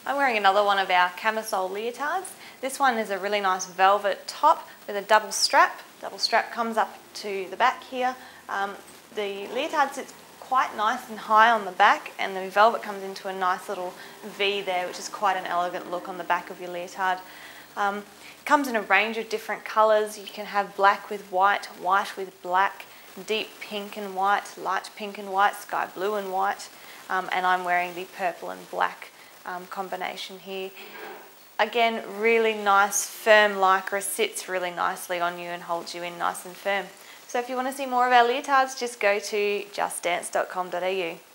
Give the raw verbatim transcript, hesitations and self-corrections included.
I'm wearing another one of our camisole leotards. This one is a really nice velvet top with a double strap. Double strap comes up to the back here. Um, the leotard sits quite nice and high on the back, and the velvet comes into a nice little V there, which is quite an elegant look on the back of your leotard. Um, it comes in a range of different colours. You can have black with white, white with black, deep pink and white, light pink and white, sky blue and white, um, and I'm wearing the purple and black um, combination here. Again, really nice firm lycra, sits really nicely on you and holds you in nice and firm. So if you want to see more of our leotards, just go to just dance dot com dot A U.